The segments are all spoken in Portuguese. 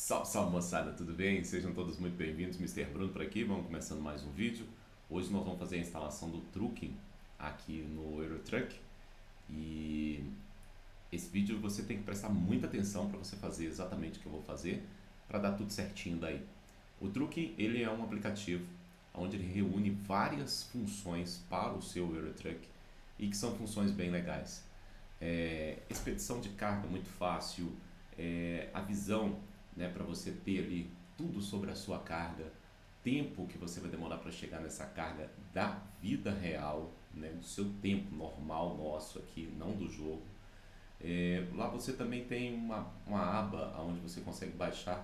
Salve, salve moçada, tudo bem? Sejam todos muito bem-vindos, Mister Bruno por aqui, vamos começando mais um vídeo. Hoje nós vamos fazer a instalação do trucking aqui no Euro Truck e esse vídeo você tem que prestar muita atenção para você fazer exatamente o que eu vou fazer para dar tudo certinho daí. O trucking ele é um aplicativo onde ele reúne várias funções para o seu Euro Truck e que são funções bem legais. Expedição de carga muito fácil, a visão, né, para você ter ali tudo sobre a sua carga, tempo que você vai demorar para chegar nessa carga da vida real, né, do seu tempo normal nosso aqui, não do jogo. Lá você também tem uma aba onde você consegue baixar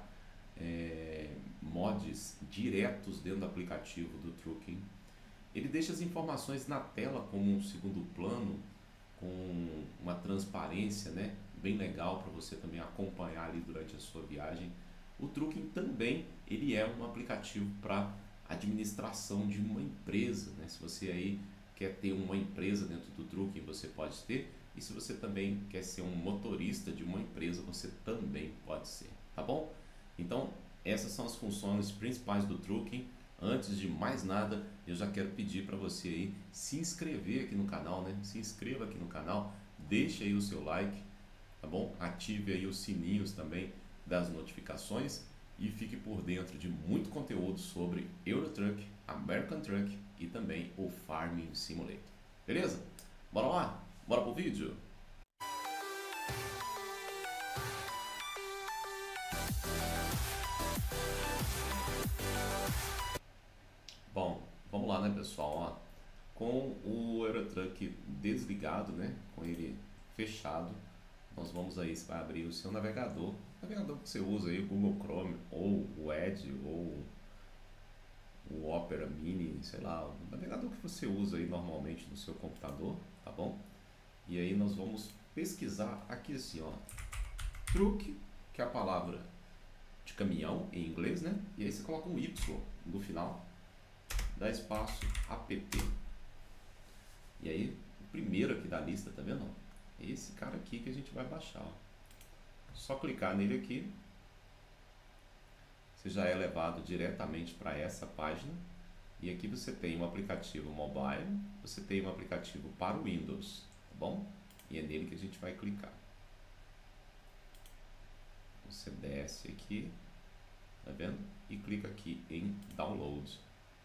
mods diretos dentro do aplicativo do Trucking. Ele deixa as informações na tela como um segundo plano, com uma transparência, né, bem legal para você também acompanhar ali durante a sua viagem. O Trucking também ele é um aplicativo para administração de uma empresa, né? Se você aí quer ter uma empresa dentro do Trucking, você pode ter, e se você também quer ser um motorista de uma empresa, você também pode ser, tá bom? Então essas são as funções principais do Trucking. Antes de mais nada, eu já quero pedir para você aí se inscrever aqui no canal, né? Se inscreva aqui no canal, deixe aí o seu like, tá bom? Ative aí os sininhos também das notificações e fique por dentro de muito conteúdo sobre Euro Truck, American Truck e também o Farming Simulator. Beleza? Bora lá? Bora pro vídeo? Bom, vamos lá, né, pessoal? Ó, com o Euro Truck desligado, né, com ele fechado, nós vamos aí, você vai abrir o seu navegador que você usa aí, o Google Chrome ou o Edge ou o Opera Mini, sei lá, o navegador que você usa aí normalmente no seu computador, tá bom? E aí nós vamos pesquisar aqui assim, ó, truque, que é a palavra de caminhão em inglês, né? E aí você coloca um Y no final, dá espaço app. E aí, o primeiro aqui da lista, tá vendo? É esse cara aqui que a gente vai baixar, ó. Só clicar nele aqui, você já é levado diretamente para essa página. E aqui você tem um aplicativo mobile, você tem um aplicativo para o Windows, tá bom? E é nele que a gente vai clicar. Você desce aqui, tá vendo? E clica aqui em Download.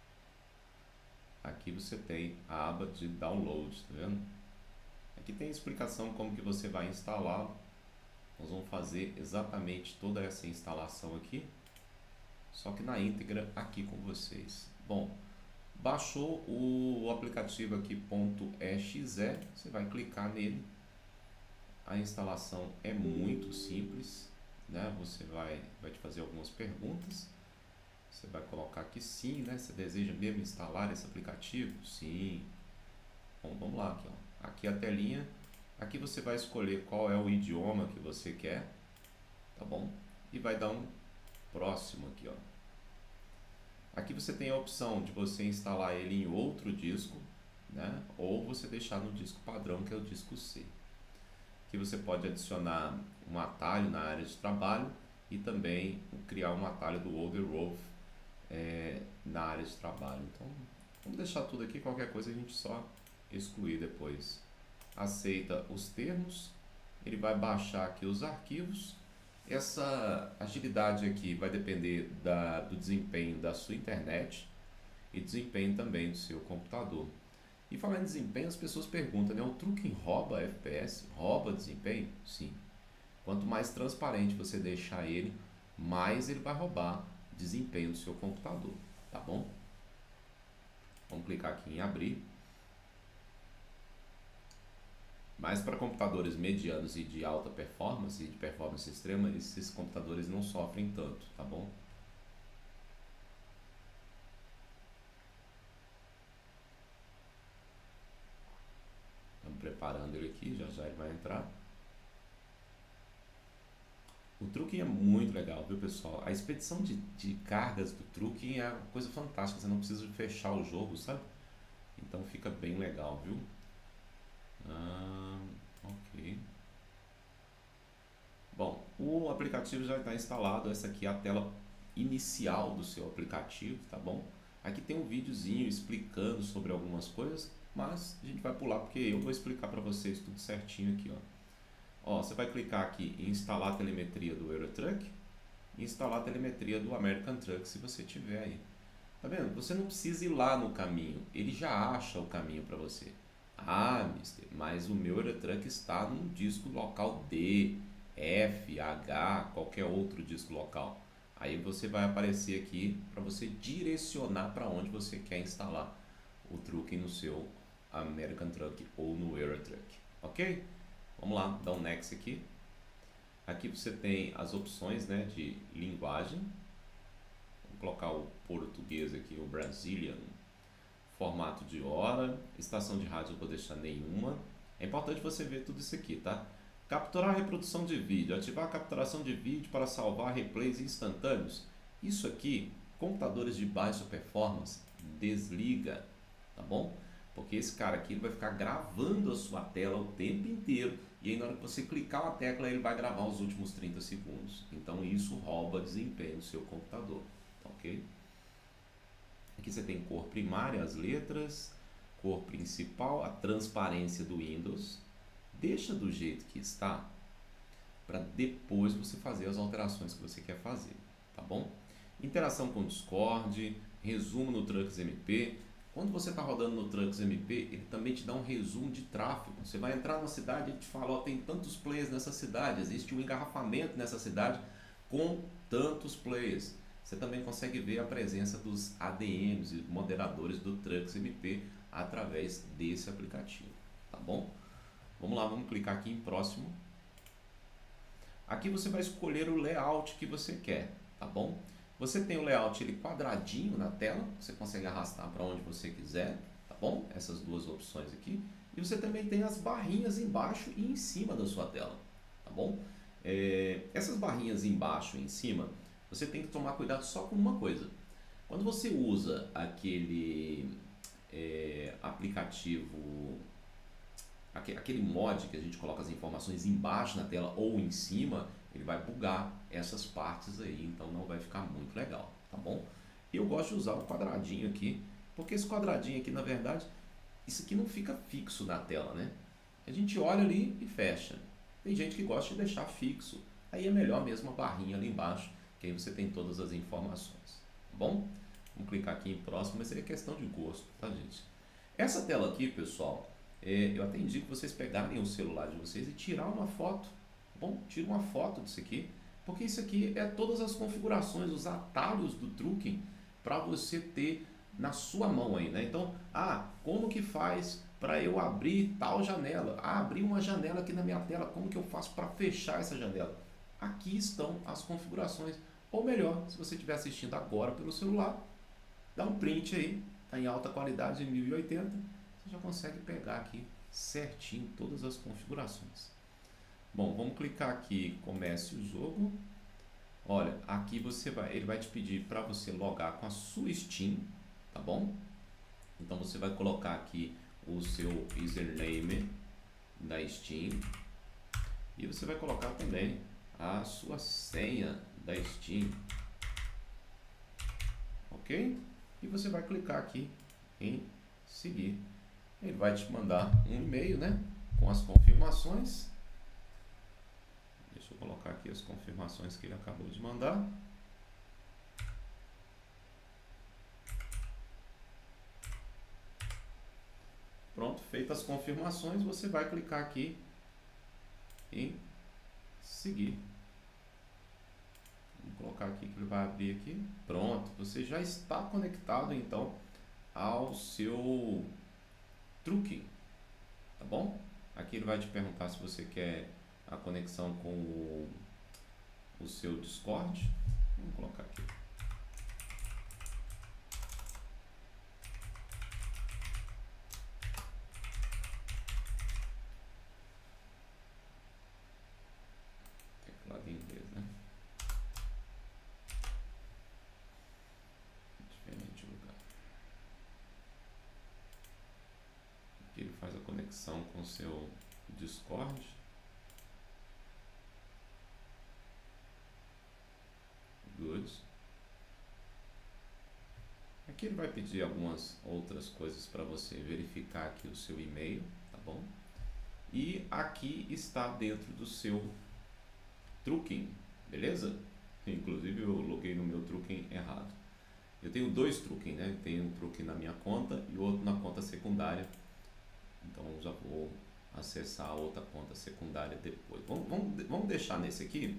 Aqui você tem a aba de Download, tá vendo? Aqui tem a explicação como que você vai instalá-lo. Nós vamos fazer exatamente toda essa instalação aqui, só que na íntegra aqui com vocês. Bom, baixou o aplicativo aqui .exe, você vai clicar nele. A instalação é muito simples, né? Você vai te fazer algumas perguntas. Você vai colocar aqui sim, né? Você deseja mesmo instalar esse aplicativo? Sim. Bom, vamos lá aqui, ó. Aqui a telinha. Aqui você vai escolher qual é o idioma que você quer, tá bom? E vai dar um próximo aqui, ó. Aqui você tem a opção de você instalar ele em outro disco, né? Ou você deixar no disco padrão, que é o disco C. Aqui você pode adicionar um atalho na área de trabalho e também criar um atalho do Overrove na área de trabalho. Então, vamos deixar tudo aqui, qualquer coisa a gente só excluir depois. Aceita os termos, ele vai baixar aqui os arquivos. Essa agilidade aqui vai depender do desempenho da sua internet e desempenho também do seu computador. E falando em desempenho, as pessoas perguntam, né? O Trucking rouba FPS? Rouba desempenho? Sim. Quanto mais transparente você deixar ele, mais ele vai roubar desempenho do seu computador, tá bom? Vamos clicar aqui em abrir. Mas para computadores medianos e de alta performance e de performance extrema, esses computadores não sofrem tanto, tá bom? Estamos preparando ele aqui, já já ele vai entrar. O Trucking é muito legal, viu, pessoal? A expedição de cargas do Trucking é uma coisa fantástica, você não precisa fechar o jogo, sabe? Então fica bem legal, viu? Ok. Bom, o aplicativo já está instalado. Essa aqui é a tela inicial do seu aplicativo, tá bom? Aqui tem um videozinho explicando sobre algumas coisas, mas a gente vai pular porque eu vou explicar para vocês tudo certinho aqui, ó. Você vai clicar aqui em instalar a telemetria do Eurotruck e instalar a telemetria do American Truck, se você tiver aí. Tá vendo? Você não precisa ir lá no caminho, ele já acha o caminho para você. Ah, mister, mas o meu Eurotruck está num disco local D, F, H, qualquer outro disco local. Aí você vai aparecer aqui para você direcionar para onde você quer instalar o truque no seu American Truck ou no Eurotruck, ok? Vamos lá, dá um next aqui. Aqui você tem as opções, né, de linguagem. Vou colocar o português aqui, o Brazilian. Formato de hora, estação de rádio eu vou deixar nenhuma. É importante você ver tudo isso aqui, tá? Capturar a reprodução de vídeo, ativar a capturação de vídeo para salvar replays instantâneos. Isso aqui, computadores de baixa performance, desliga, tá bom? Porque esse cara aqui ele vai ficar gravando a sua tela o tempo inteiro e aí na hora que você clicar na tecla ele vai gravar os últimos 30 segundos. Então isso rouba desempenho do seu computador, ok? Aqui você tem cor primária, as letras, cor principal, a transparência do Windows. Deixa do jeito que está para depois você fazer as alterações que você quer fazer, tá bom? Interação com o Discord, resumo no Trucks MP. Quando você está rodando no Trucks MP, ele também te dá um resumo de tráfego. Você vai entrar na cidade e te fala, ó, tem tantos players nessa cidade, existe um engarrafamento nessa cidade com tantos players. Você também consegue ver a presença dos ADMs e moderadores do Trucks MP através desse aplicativo, tá bom? Vamos lá, vamos clicar aqui em próximo. Aqui você vai escolher o layout que você quer, tá bom? Você tem o layout ele quadradinho na tela, você consegue arrastar para onde você quiser, tá bom? Essas duas opções aqui. E você também tem as barrinhas embaixo e em cima da sua tela, tá bom? Essas barrinhas embaixo e em cima, você tem que tomar cuidado só com uma coisa. Quando você usa aquele aplicativo, aquele mod que a gente coloca as informações embaixo na tela ou em cima, ele vai bugar essas partes aí, então não vai ficar muito legal, tá bom? Eu gosto de usar o quadradinho aqui, porque esse quadradinho aqui, na verdade, isso aqui não fica fixo na tela, né? A gente olha ali e fecha. Tem gente que gosta de deixar fixo, aí é melhor mesmo a barrinha ali embaixo, que aí você tem todas as informações, tá bom? Vamos clicar aqui em próximo, mas é questão de gosto, tá, gente? Essa tela aqui, pessoal, eu até indico vocês pegarem o celular de vocês e tirar uma foto, tá bom? Tira uma foto disso aqui, porque isso aqui é todas as configurações, os atalhos do truque para você ter na sua mão aí, né? Então, como que faz para eu abrir tal janela? Abrir uma janela aqui na minha tela, como que eu faço para fechar essa janela? Aqui estão as configurações. Ou melhor, se você estiver assistindo agora pelo celular, dá um print aí, está em alta qualidade, em 1080, você já consegue pegar aqui certinho todas as configurações. Bom, vamos clicar aqui, comece o jogo. Olha, aqui ele vai te pedir para você logar com a sua Steam, tá bom? Então você vai colocar aqui o seu username da Steam e você vai colocar também a sua senha da Steam, ok? E você vai clicar aqui em seguir. Ele vai te mandar um e-mail, né, com as confirmações. Deixa eu colocar aqui as confirmações que ele acabou de mandar. Pronto, feitas as confirmações, você vai clicar aqui em seguir. Vou colocar aqui que ele vai abrir aqui. Pronto, você já está conectado então ao seu truque, tá bom? Aqui ele vai te perguntar se você quer a conexão com o seu Discord. Vamos colocar aqui. Teclado em inglês, né? Diferente lugar. Aqui ele faz a conexão com o seu Discord. Aqui ele vai pedir algumas outras coisas para você verificar aqui o seu e-mail, tá bom? E aqui está dentro do seu Trucking, beleza? Inclusive eu loguei no meu Trucking errado. Eu tenho dois Trucking, né? Tenho um Trucking na minha conta e outro na conta secundária. Então já vou acessar a outra conta secundária depois. Vamos deixar nesse aqui,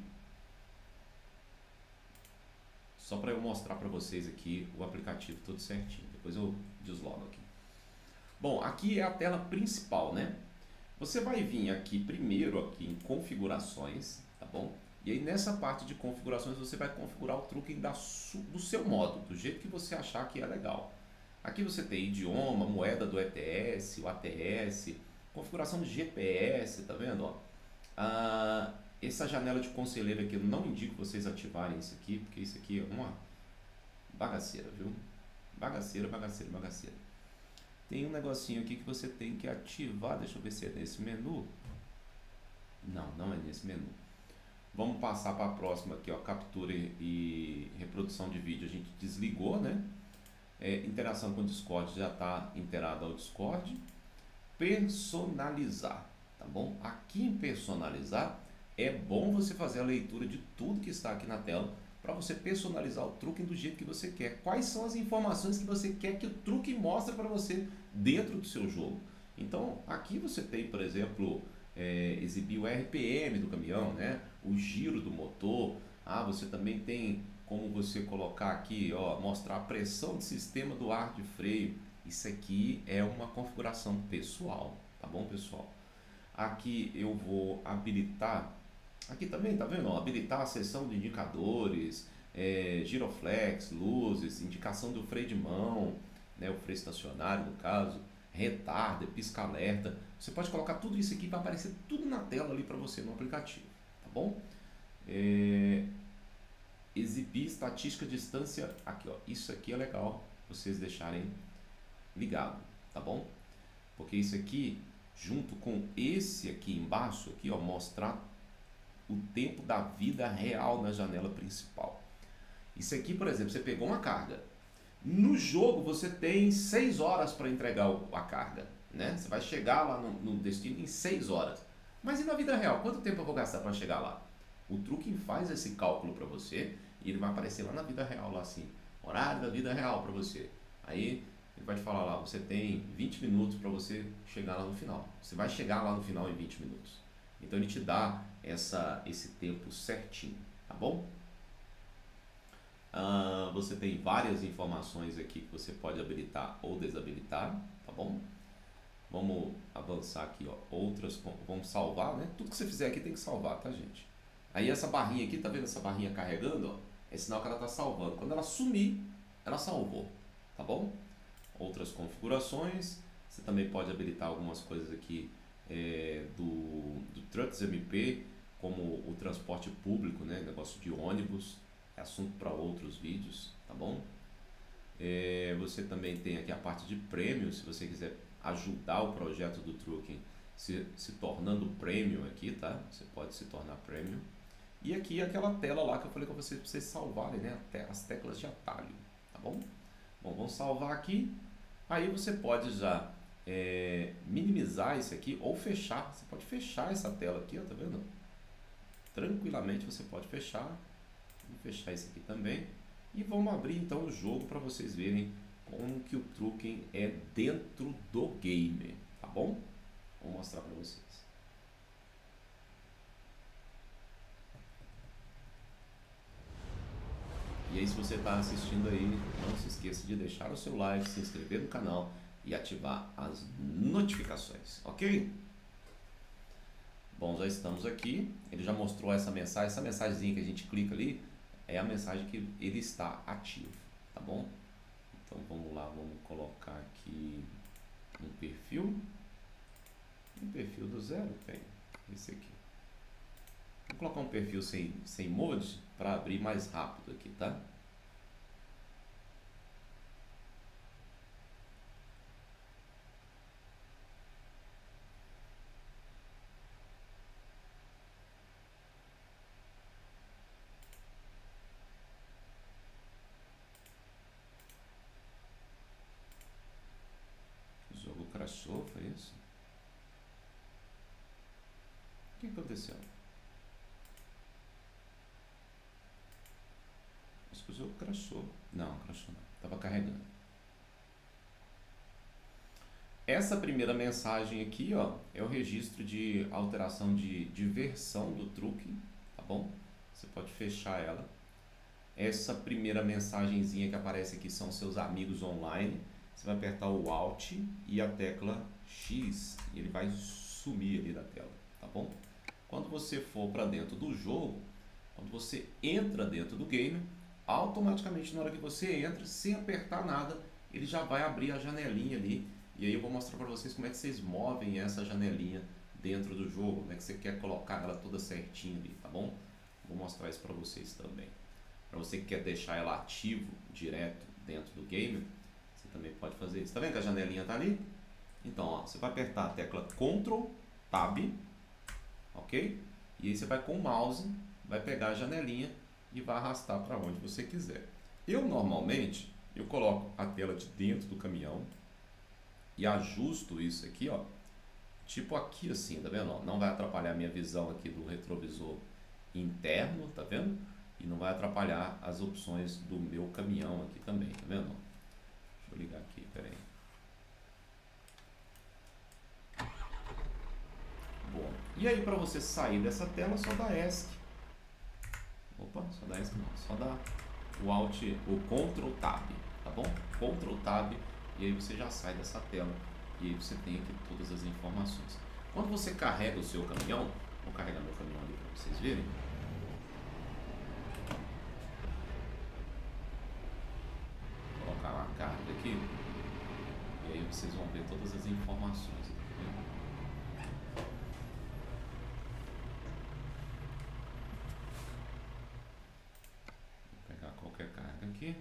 só para eu mostrar para vocês aqui o aplicativo todo certinho. Depois eu deslogo aqui. Bom, aqui é a tela principal, né? Você vai vir aqui primeiro aqui em configurações, tá bom? E aí nessa parte de configurações você vai configurar o Trucking do seu modo, do jeito que você achar que é legal. Aqui você tem idioma, moeda do ETS, o ATS, configuração de GPS, tá vendo? Ó? Essa janela de conselheiro aqui eu não indico vocês ativarem isso aqui, porque isso aqui é uma bagaceira, viu? Bagaceira, bagaceira, bagaceira. Tem um negocinho aqui que você tem que ativar, deixa eu ver se é nesse menu. Não, não é nesse menu. Vamos passar para a próxima aqui, ó, captura e reprodução de vídeo. A gente desligou, né? Interação com o Discord, já está inteirado ao Discord. Personalizar, tá bom? Aqui em personalizar, é bom você fazer a leitura de tudo que está aqui na tela para você personalizar o Trucking do jeito que você quer. Quais são as informações que você quer que o Trucking mostre para você dentro do seu jogo? Então, aqui você tem, por exemplo, exibir o RPM do caminhão, né? O giro do motor. Você também tem como você colocar aqui, ó, mostrar a pressão de sistema do ar de freio. Isso aqui é uma configuração pessoal, tá bom, pessoal? Aqui eu vou habilitar, aqui também, tá vendo? Ó, habilitar a seção de indicadores, giroflex, luzes, indicação do freio de mão, né, o freio estacionário no caso, retarder, pisca-alerta. Você pode colocar tudo isso aqui para aparecer tudo na tela ali para você no aplicativo, tá bom? Exibir estatística de distância, aqui ó, isso aqui é legal vocês deixarem ligado, tá bom? Porque isso aqui, junto com esse aqui embaixo, aqui ó, mostrar o tempo da vida real na janela principal. Isso aqui, por exemplo, você pegou uma carga. No jogo você tem 6 horas para entregar a carga, né? Você vai chegar lá no destino em 6 horas. Mas e na vida real? Quanto tempo eu vou gastar para chegar lá? O Trucking faz esse cálculo para você e ele vai aparecer lá na vida real, lá assim, horário da vida real para você. Aí ele vai te falar lá, você tem 20 minutos para você chegar lá no final. Você vai chegar lá no final em 20 minutos. Então ele te dá esse tempo certinho, tá bom? Você tem várias informações aqui que você pode habilitar ou desabilitar, tá bom? Vamos avançar aqui, ó, outras, vamos salvar, né? Tudo que você fizer aqui tem que salvar, tá, gente? Aí essa barrinha aqui, tá vendo essa barrinha carregando, ó? É sinal que ela tá salvando. Quando ela sumir, ela salvou, tá bom? Outras configurações, você também pode habilitar algumas coisas aqui do Trucks MP, como o transporte público, né? Negócio de ônibus, é assunto para outros vídeos, tá bom? Você também tem aqui a parte de prêmio, se você quiser ajudar o projeto do Trucking se tornando premium aqui, tá? Você pode se tornar premium. E aqui aquela tela lá que eu falei com vocês para vocês salvarem, né? As teclas de atalho, tá bom? Bom, vamos salvar aqui. Aí você pode já minimizar isso aqui ou fechar. Você pode fechar essa tela aqui, ó, tá vendo? Tranquilamente você pode fechar. Vou fechar esse aqui também. E vamos abrir então o jogo para vocês verem como que o Trucking é dentro do game, tá bom? Vou mostrar para vocês. E aí, se você está assistindo aí, não se esqueça de deixar o seu like, se inscrever no canal e ativar as notificações, ok? Bom, já estamos aqui. Ele já mostrou essa mensagenzinha que a gente clica ali, é a mensagem que ele está ativo, tá bom? Então vamos lá, vamos colocar aqui um perfil do zero, tem esse aqui. Vou colocar um perfil sem mode para abrir mais rápido aqui, tá? crashou, foi isso? O que aconteceu? Acho que o jogo crashou. Não, crashou não. Tava carregando. Essa primeira mensagem aqui, ó, é o registro de alteração de versão do truque, tá bom? Você pode fechar ela. Essa primeira mensagenzinha que aparece aqui são seus amigos online. Você vai apertar o Alt e a tecla X e ele vai sumir ali da tela, tá bom? Quando você for para dentro do jogo, quando você entra dentro do game, automaticamente na hora que você entra, sem apertar nada, ele já vai abrir a janelinha ali. E aí eu vou mostrar para vocês como é que vocês movem essa janelinha dentro do jogo, como é que você quer colocar ela toda certinha ali, tá bom? Vou mostrar isso para vocês também. Para você que quer deixar ela ativo direto dentro do game, você também pode fazer isso. Tá vendo que a janelinha tá ali? Então, ó, você vai apertar a tecla Ctrl Tab, ok? E aí você vai com o mouse, vai pegar a janelinha e vai arrastar para onde você quiser. Eu normalmente, eu coloco a tela de dentro do caminhão e ajusto isso aqui, ó, tipo aqui assim, tá vendo? Não vai atrapalhar a minha visão aqui do retrovisor interno, tá vendo? E não vai atrapalhar as opções do meu caminhão aqui também, tá vendo? Deixa eu ligar aqui, peraí. Bom, e aí para você sair dessa tela, só dá ESC. Opa, só dá ESC não, só dá o Alt, o Ctrl Tab, tá bom? Ctrl Tab, e aí você já sai dessa tela. E aí você tem aqui todas as informações. Quando você carrega o seu caminhão, vou carregar meu caminhão ali para vocês verem. Vou colocar uma carga aqui. E aí vocês vão ver todas as informações. Vou pegar qualquer carga aqui.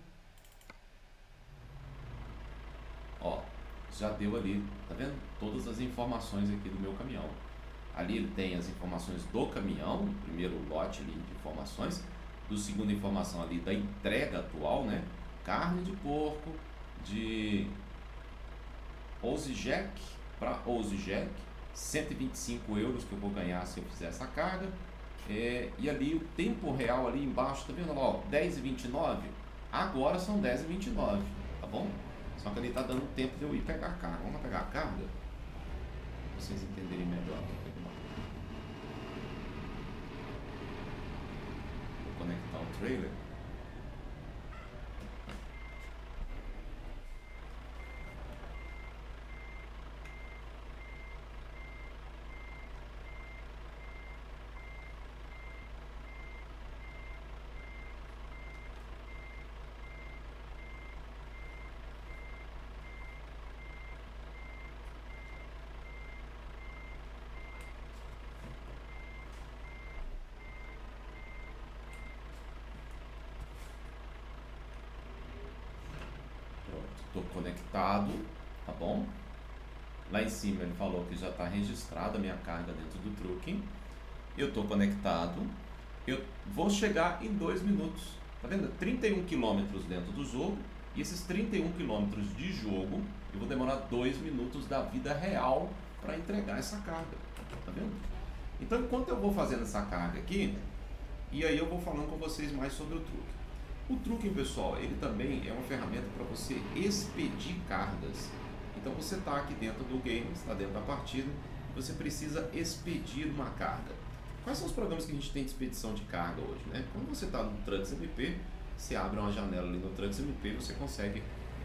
Ó, já deu ali, tá vendo? Todas as informações aqui do meu caminhão. Ali ele tem as informações do caminhão, o primeiro lote ali de informações, do segundo informação ali da entrega atual, né? Carne de porco, de Osijek para Osijek, 125 euros que eu vou ganhar se eu fizer essa carga. E ali o tempo real ali embaixo, tá vendo lá, ó, 10h29, agora são 10h29, tá bom? Só que ali tá dando tempo de eu ir pegar a carga. Vamos lá pegar a carga? Pra vocês entenderem melhor. Vou conectar o trailer. Estou conectado, tá bom? Lá em cima ele falou que já está registrada a minha carga dentro do truque. Eu estou conectado. Eu vou chegar em 2 minutos. Tá vendo? 31 km dentro do jogo. E esses 31 km de jogo, eu vou demorar 2 minutos da vida real para entregar essa carga. Tá vendo? Então, enquanto eu vou fazendo essa carga aqui, e aí eu vou falando com vocês mais sobre o truque. O truque, pessoal, ele também é uma ferramenta para você expedir cargas. Então você está aqui dentro do game, está dentro da partida, e você precisa expedir uma carga. Quais são os programas que a gente tem de expedição de carga hoje, né? Quando você está no Trucks MP, você abre uma janela ali no Trucks MP e você consegue,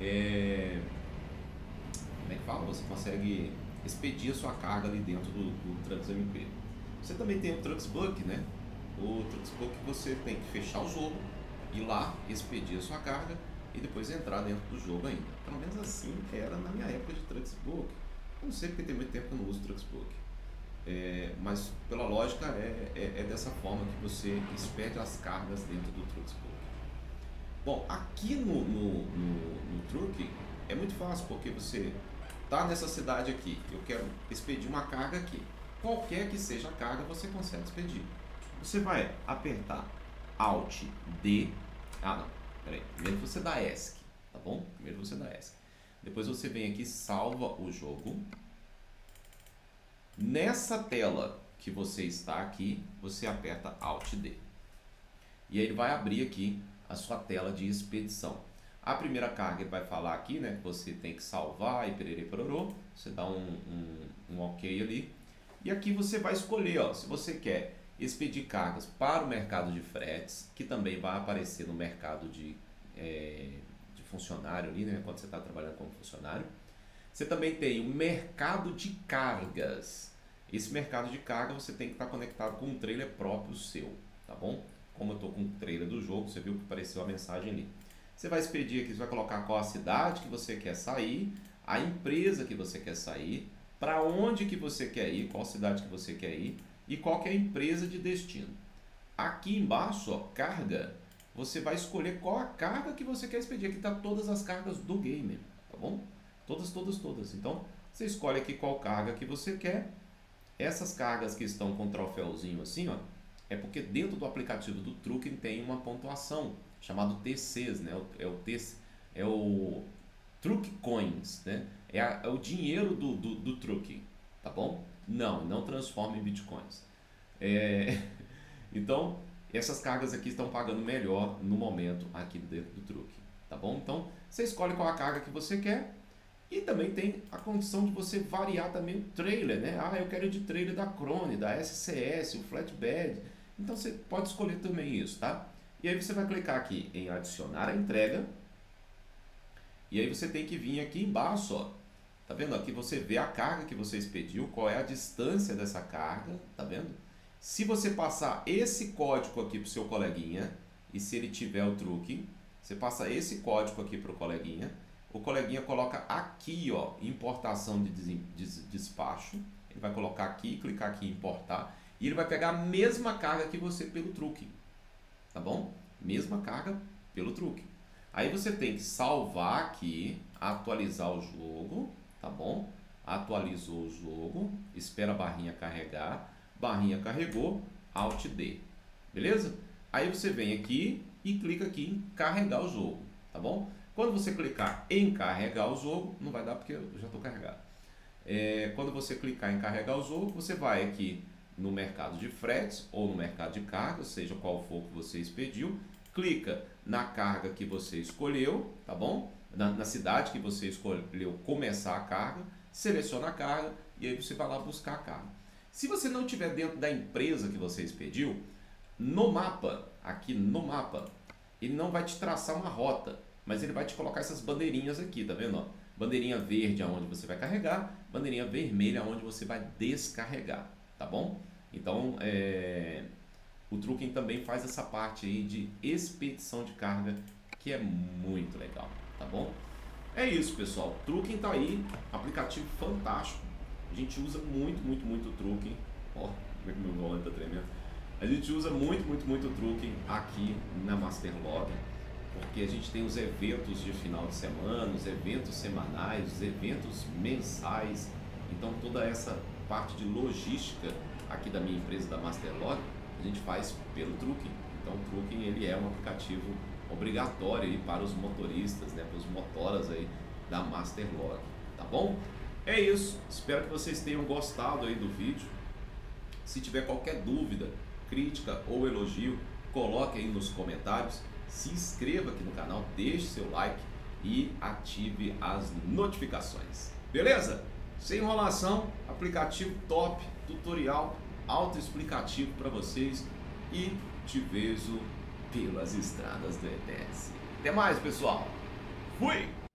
como é que fala? Você consegue expedir a sua carga ali dentro do Trucks MP. Você também tem o Trucks Book, né? O Trucks Book você tem que fechar o jogo, ir lá, expedir a sua carga e depois entrar dentro do jogo ainda. Pelo menos assim era na minha época de Trucksbook. Eu não sei porque tem muito tempo que eu não uso Trucksbook. Mas pela lógica é dessa forma que você expede as cargas dentro do Trucksbook. Bom, aqui no Truck é muito fácil, porque você está nessa cidade aqui, eu quero expedir uma carga aqui. Qualquer que seja a carga, você consegue expedir. Você vai apertar Alt D. Ah, não. Peraí. Primeiro você dá ESC, tá bom? Primeiro você dá ESC. Depois você vem aqui, salva o jogo. Nessa tela que você está aqui, você aperta Alt D. E aí ele vai abrir aqui a sua tela de expedição. A primeira carga ele vai falar aqui, né, que você tem que salvar e pererê pororô. Você dá um OK ali. E aqui você vai escolher, ó, se você quer expedir cargas para o mercado de fretes, que também vai aparecer no mercado de funcionário ali, né, quando você está trabalhando como funcionário. Você também tem o mercado de cargas. Esse mercado de carga você tem que estar conectado com um trailer próprio seu, tá bom? Como eu estou com o trailer do jogo, você viu que apareceu a mensagem ali. Você vai expedir aqui, você vai colocar qual a cidade que você quer sair, a empresa que você quer sair, para onde que você quer ir, qual cidade que você quer ir e qual que é a empresa de destino. Aqui embaixo, ó, carga, você vai escolher qual a carga que você quer expedir. Aqui está todas as cargas do game, tá bom? Todas. Então, você escolhe aqui qual carga que você quer. Essas cargas que estão com troféuzinho assim, ó, é porque dentro do aplicativo do Trucking tem uma pontuação chamado TCs, né? É o Truck Coins, né? É o dinheiro do Trucking, tá bom? Não transforma em Bitcoins. Então, essas cargas aqui estão pagando melhor no momento aqui dentro do Trucking, tá bom? Então, você escolhe qual a carga que você quer. E também tem a condição de você variar também o trailer, né? Ah, eu quero ir de trailer da Crone, da SCS, o Flatbed. Então você pode escolher também isso, tá? E aí você vai clicar aqui em adicionar a entrega. E aí você tem que vir aqui embaixo, ó. Tá vendo? Aqui você vê a carga que você expediu, qual é a distância dessa carga, tá vendo? Se você passar esse código aqui pro seu coleguinha, e se ele tiver o truque, você passa esse código aqui pro coleguinha. O coleguinha coloca aqui, ó, importação de despacho. Ele vai colocar aqui, clicar aqui em importar. E ele vai pegar a mesma carga que você pelo truque. Tá bom? Mesma carga pelo truque. Aí você tem que salvar aqui, atualizar o jogo. Tá bom? Atualizou o jogo. Espera a barrinha carregar. Barrinha carregou. Alt D. Beleza? Aí você vem aqui e clica aqui em carregar o jogo. Tá bom? Quando você clicar em carregar o jogo, não vai dar porque eu já estou carregado. Quando você clicar em carregar o jogo, você vai aqui no mercado de fretes ou no mercado de cargas, seja qual for que você expediu, clica na carga que você escolheu, tá bom? Na cidade que você escolheu começar a carga, seleciona a carga e aí você vai lá buscar a carga. Se você não estiver dentro da empresa que você expediu, no mapa, aqui no mapa, ele não vai te traçar uma rota, mas ele vai te colocar essas bandeirinhas aqui, tá vendo? Ó? Bandeirinha verde aonde você vai carregar, bandeirinha vermelha aonde você vai descarregar, tá bom? Então, o Trucking também faz essa parte aí de expedição de carga, que é muito legal, tá bom? É isso, pessoal. Trucking tá aí, aplicativo fantástico. A gente usa muito o Trucking. Ó, meu nome tá tremendo. A gente usa muito o Trucking aqui na Masterlog, porque a gente tem os eventos de final de semana, os eventos semanais, os eventos mensais. Então toda essa parte de logística aqui da minha empresa, da Masterlog, a gente faz pelo Trucking. Então o Trucking ele é um aplicativo obrigatório aí para os motoristas, né, para os motoras aí da Masterlog, tá bom? É isso, espero que vocês tenham gostado aí do vídeo. Se tiver qualquer dúvida, crítica ou elogio, coloque aí nos comentários. Se inscreva aqui no canal, deixe seu like e ative as notificações. Beleza? Sem enrolação, aplicativo top, tutorial autoexplicativo para vocês e te vejo pelas estradas do ETS. Até mais, pessoal. Fui!